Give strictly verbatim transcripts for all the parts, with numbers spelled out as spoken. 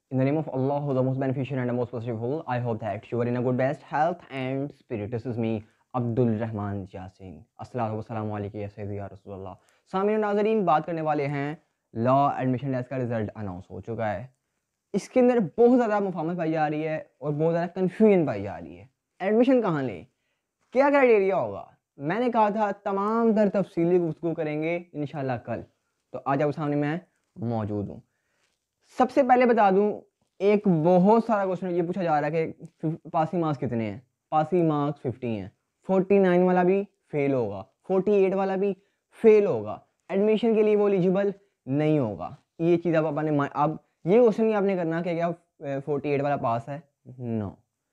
In the name of Allah, who is the most beneficent and the most merciful, I hope that you are in a good best health and spirit. This is me, Abdul Rahman Yasin. अस्सलाम वालेकुम या सैयदी या रसूलल्लाह। सामने नाज़रीन, बात करने वाले हैं लॉ एडमिशन टेस्ट का रिजल्ट अनाउंस हो चुका है। इसके अंदर बहुत ज़्यादा मुफाहमत पाई जा रही है और बहुत ज़्यादा कन्फ्यूजन पाई जा रही है। एडमिशन कहाँ लें, क्या क्राइटेरिया होगा। मैंने कहा था तमाम तर तफसीली गुफ्तगू करेंगे इंशाल्लाह कल, तो आज आपके सामने मैं मौजूद हूँ। सबसे पहले बता दूं, एक बहुत सारा क्वेश्चन ये पूछा जा रहा है कि पासिंग मार्क्स कितने हैं। पासिंग मार्क्स फिफ्टी हैं। फोर्टी नाइन वाला भी फेल होगा, फोर्टी एट वाला भी फेल होगा, एडमिशन के लिए वो एलिजिबल नहीं होगा। ये चीज़ आप अपने अब ये क्वेश्चन नहीं आपने करना कि क्या फोर्टी एट वाला पास है। No,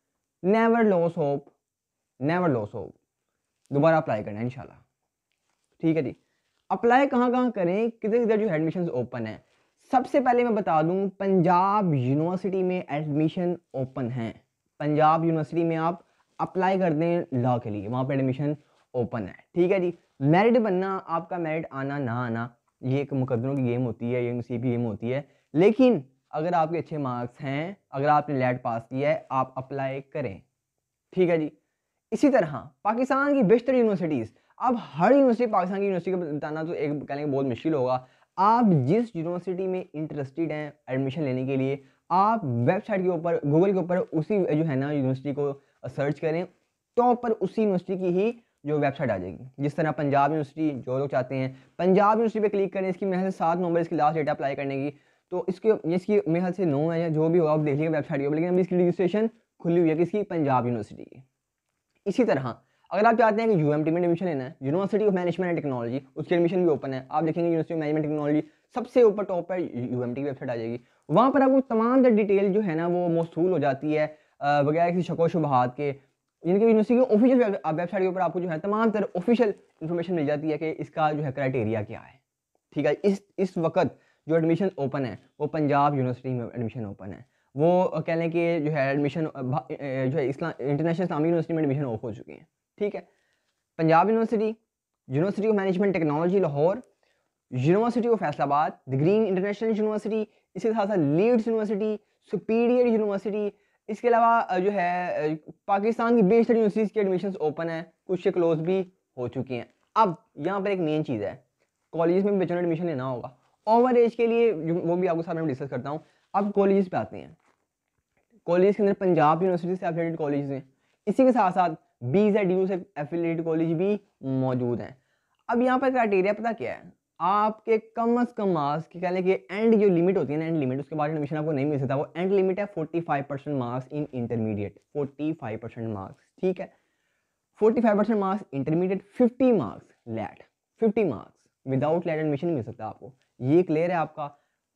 never lose hope, never lose hope. दोबारा अप्लाई करना है इंशाल्लाह। ठीक है जी। अप्लाई कहाँ कहाँ करें, किधर किधर जो एडमिशन ओपन है। सबसे पहले मैं बता दूं, पंजाब यूनिवर्सिटी में एडमिशन ओपन है। पंजाब यूनिवर्सिटी में आप अप्लाई कर दें लॉ के लिए, वहाँ पे एडमिशन ओपन है। ठीक है जी। मेरिट बनना, आपका मेरिट आना ना आना, ये एक मुकद्दरों की गेम होती है, ये नसीब की गेम होती है। लेकिन अगर आपके अच्छे मार्क्स हैं, अगर आपने लेट पास किया है, आप अप्लाई करें। ठीक है जी। इसी तरह पाकिस्तान की बेशतर यूनिवर्सिटीज़, अब हर यूनिवर्सिटी पाकिस्तान की यूनिवर्सिटी को बताना तो एक कहने बहुत मुश्किल होगा। आप जिस यूनिवर्सिटी में इंटरेस्टेड हैं एडमिशन लेने के लिए, आप वेबसाइट के ऊपर, गूगल के ऊपर उसी जो है ना यूनिवर्सिटी को सर्च करें, टॉप पर उसी यूनिवर्सिटी की ही जो वेबसाइट आ जाएगी। जिस तरह पंजाब यूनिवर्सिटी, जो लोग चाहते हैं पंजाब यूनिवर्सिटी पे क्लिक करें, इसकी मेरे से सात नवंबर इसकी लास्ट डेट अप्लाई करने की, तो इसके इसकी मेरे से नौ है या जो भी होगा आप देख लीजिएगा वेबसाइट के ऊपर। लेकिन अभी इसकी रजिस्ट्रेशन खुली हुई है किसकी, पंजाब यूनिवर्सिटी की। इसी तरह अगर आप चाहते हैं कि यूएमटी में एडमिशन लेना है, university of management and technology, उसकी एडमिशन भी ओपन है। आप देखेंगे यूनिवर्सिटी ऑफ मैनेजमेंट टेक्नोलॉजी सबसे ऊपर टॉप पर यूएमटी की वेबसाइट आ जाएगी। वहाँ पर आपको तमाम डिटेल जो है ना वो मौसूल हो जाती है बगैर किसी शको शुबहात के। इनकी यूनिवर्सिटी की ऑफिशियल वेबसाइट के ऊपर आपको जो है तमाम तरह ऑफिशियल इन्फॉर्मेशन मिल जाती है कि इसका जो है क्राइटेरिया क्या है। ठीक है। इस इस वक्त जो एडमिशन ओपन है वो पंजाब यूनिवर्सिटी में एडमिशन ओपन है। वो कह लें कि जो है एडमिशन जो है इस्लाम इंटरनेशनल इस्लामिक यूनिवर्सिटी में एडमिशन ऑफ हो चुकी है। ठीक है। Punjab university, university of management technology Lahore, university of Faisalabad, the green international university, इसके साथ साथ लीड्स यूनिवर्सिटी, सुपीरियर यूनिवर्सिटी, इसके अलावा जो है पाकिस्तान की बेशतर यूनिवर्सिटीज़ की एडमिशन ओपन है, कुछ क्लोज भी हो चुकी हैं। अब यहाँ पर एक मेन चीज़ है, कॉलेज में बच्चों ने एडमिशन लेना होगा। ओवर एज के लिए वो भी आपके साथ में डिस्कस करता हूँ। अब कॉलेज पे आते हैं। कॉलेज के अंदर पंजाब यूनिवर्सिटी से एफिलिएटेड कॉलेज हैं, इसी के साथ साथ बी जेड यू से एफिलिएटेड कॉलेज भी मौजूद हैं। अब यहाँ पर क्राइटेरिया पता क्या है, आपके कम अज कम मार्क्स की कह लें कि एंड जो लिमिट होती है ना, एंड लिमिट, उसके बाद एडमिशन आपको नहीं मिल सकता। वो एंड लिमिट है forty five percent marks in intermediate, forty five percent marks. ठीक है। Forty five percent marks intermediate, fifty marks LAT, fifty marks without LAT admission नहीं मिल सकता आपको। ये क्लियर है आपका।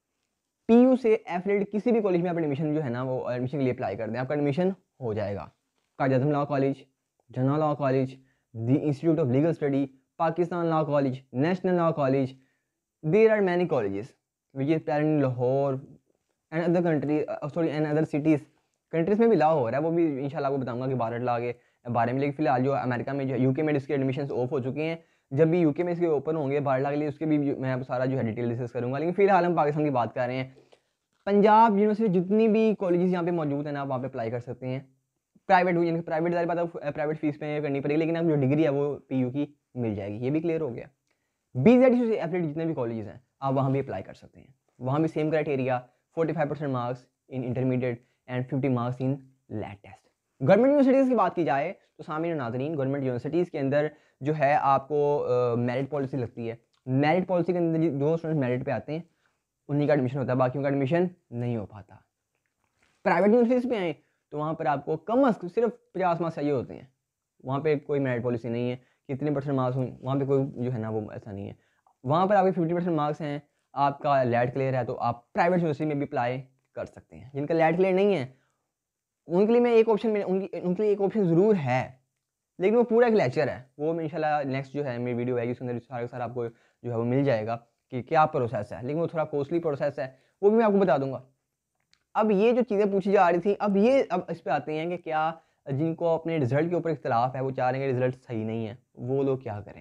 पीयू से एफिलिएटेड किसी भी कॉलेज में आप एडमिशन जो है ना वो एडमिशन के लिए अप्लाई कर दें, आपका एडमिशन हो जाएगा। Quaid Azam law college, Jinnah law college, the institute of legal study, Pakistan law college, national law college, there are many colleges which is present in Lahore and other country, sorry and other cities. Countries में भी law हो रहा है, वो भी इंशाल्लाह आपको बताऊंगा कि भारत लॉ के बारे में। लेकिन फिलहाल जो अमेरिका में, जो यूके में इसके एडमिशन ऑफ हो चुके हैं, जब भी यूके में इसके ओपन होंगे भारत लॉ के लिए, उसके भी मैं आपको सारा जो है डिटेल डिस्कस करूंगा। लेकिन फिलहाल हम पाकिस्तान की बात कर रहे हैं। पंजाब यूनिवर्सिटी जितनी भी कॉलेजेस यहाँ पे मौजूद है ना, आप वहाँ पे अप्लाई कर सकते हैं। प्राइवेट हुई, यानी प्राइवेट दारी बात है, प्राइवेट फीस पे करनी पड़ेगी, लेकिन अब जो डिग्री है वो पीयू की मिल जाएगी। ये भी क्लियर हो गया। बीजेड से एफिलिएटेड जितने भी कॉलेजेस हैं आप वहाँ भी अप्लाई कर सकते हैं। वहाँ भी same criteria, forty five percent marks in intermediate and fifty marks in LAT test. Government universities की बात की जाए तो सामने नाज़रीन, गवर्नमेंट यूनिवर्सिटीज़ के अंदर जो है आपको मेरिट पॉलिसी लगती है। मेरिट पॉलिसी के अंदर जो स्टूडेंट मेरिट पे आते हैं उन्हीं का एडमिशन होता है, बाकियों का एडमिशन नहीं हो पाता। प्राइवेट यूनिवर्सिटीज़ पे आए तो वहाँ पर आपको कम अज कम सिर्फ पचास मार्क्स चाहिए होते हैं। वहाँ पे कोई मेरिट पॉलिसी नहीं है, कितने परसेंट मार्क्स हुए वहाँ पे कोई जो है ना वो ऐसा नहीं है। वहाँ पर आपके फिफ्टी परसेंट मार्क्स हैं, आपका लैट क्लियर है, तो आप प्राइवेट यूनिवर्सिटी में भी अप्लाई कर सकते हैं। जिनका लैट क्लियर नहीं है उनके लिए मैं एक ऑप्शन में उनकी उनके लिए एक ऑप्शन ज़रूर है, लेकिन वो पूरा एक लेक्चर है। वो मैं इंशाल्लाह नेक्स्ट जो है मेरी वीडियो आएगी उसके अंदर सारा सारा आपको जो है वो मिल जाएगा कि क्या प्रोसेस है, लेकिन वो थोड़ा कॉस्टली प्रोसेस है, वो भी मैं आपको बता दूंगा। अब ये जो चीज़ें पूछी जा रही थी, अब ये अब इस पे आते हैं कि क्या जिनको अपने रिजल्ट के ऊपर इख्तलाफ है, वो चाह रहे हैं कि रिजल्ट सही नहीं है, वो लोग क्या करें।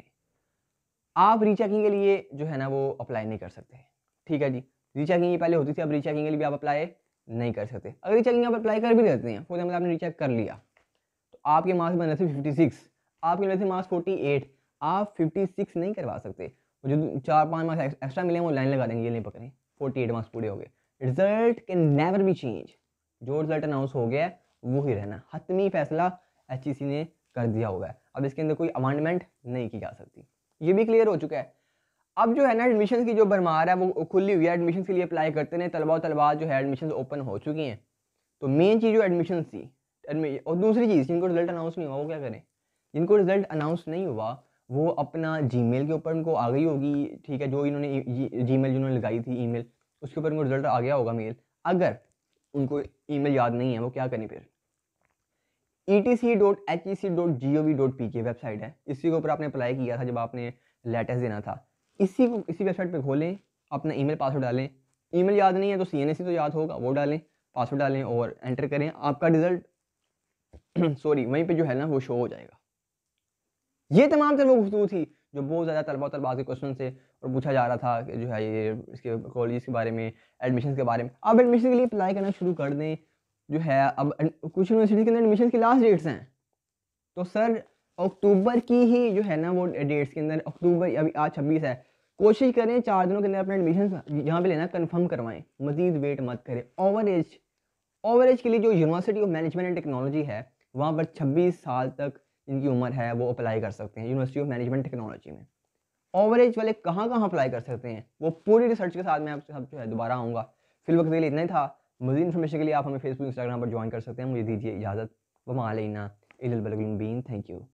आप रीचेकिंग के लिए जो है ना वो अप्लाई नहीं कर सकते। ठीक है जी। रीचेकिंग ये पहले होती थी, अब रीचेकिंग के लिए भी आप अप्लाई नहीं कर सकते। अगर रीचेकिंग आप अप्लाई कर भी देते हैं, फॉर एग्जाम्पल आपने रीचेक कर लिया तो आपके मार्क्स बन रहे थे फिफ्टी सिक्स, आपके बने थे मार्क्स फोर्टी एट, आप फिफ्टी सिक्स नहीं करवा सकते। जो चार पाँच मार्क्स एक्स्ट्रा मिले वो लाइन लगा देंगे, ये नहीं पकड़े, फोर्टी एट मार्क्स पूरे हो गए। Result can never be change, जो रिजल्ट अनाउंस हो गया है वो ही रहना, हतमी फैसला एच ई सी ने कर दिया हुआ है। अब इसके अंदर कोई अमेंडमेंट नहीं की जा सकती, ये भी क्लियर हो चुका है। अब जो है ना एडमिशन की जो भरमार है वो खुली हुई है, एडमिशन के लिए अप्लाई करते हैं तलबा तलबात जो है एडमिशन ओपन हो चुकी हैं। तो मेन चीज़ जो एडमिशन थी, और दूसरी चीज़ जिनको रिजल्ट अनाउंस नहीं हुआ वो क्या करें, जिनको रिजल्ट अनाउंस नहीं हुआ वो अपना जीमेल के ऊपर उनको आ गई होगी, ठीक है, जो इन्होंने जीमेल जिन्होंने लगाई थी ईमेल उसके ऊपर उनको रिजल्ट आ गया होगा मेल। अगर उनको ईमेल याद नहीं है वो क्या करें फिर, E T C dot H E C dot G O V dot P K website है, इसी के ऊपर आपने अप्लाई किया था जब आपने लेटेस्ट देना था। इसी को इसी वेबसाइट पे खोलें, अपना ईमेल पासवर्ड डालें, ईमेल याद नहीं है तो सी एन एस सी तो याद होगा वो डालें, पासवर्ड डालें और एंटर करें, आपका रिजल्ट सॉरी वहीं पे जो है ना वो शो हो जाएगा। ये तमाम तरह वो गुफ्तगू थी जो बहुत ज़्यादा तलबा तलबात के क्वेश्चन से और पूछा जा रहा था कि जो है ये इसके कॉलेज के बारे में, एडमिशन के बारे में। अब एडमिशन के लिए अप्लाई करना शुरू कर दें जो है। अब कुछ यूनिवर्सिटी के अंदर एडमिशन की लास्ट डेट्स हैं, तो सर अक्टूबर की ही जो है ना वो डेट्स के अंदर, अक्टूबर अभी आज छब्बीस है, कोशिश करें चार दिनों के अंदर अपना एडमिशन जहाँ पे लेना कंफर्म करवाएं, मजीद वेट मत करें। ओवर एज ओवर एज के लिए जो university of management and technology है वहाँ पर छब्बीस साल तक जिनकी उम्र है वो अप्लाई कर सकते हैं यूनिवर्सिटी ऑफ मैनेजमेंट टेक्नोलॉजी में। ओवर एज वाले कहाँ कहाँ अप्लाई कर सकते हैं वो पूरी रिसर्च के साथ मैं आपसे सब जो है दोबारा आऊँगा। फिल वक्त के लिए इतना ही था। मज़ीद इन्फॉर्मेशन के लिए आप हमें फेसबुक इंस्टाग्राम पर ज्वाइन कर सकते हैं। मुझे दीजिए इजाज़त। वमा अलैना इल्लल बलागुल मुबीन। Thank you.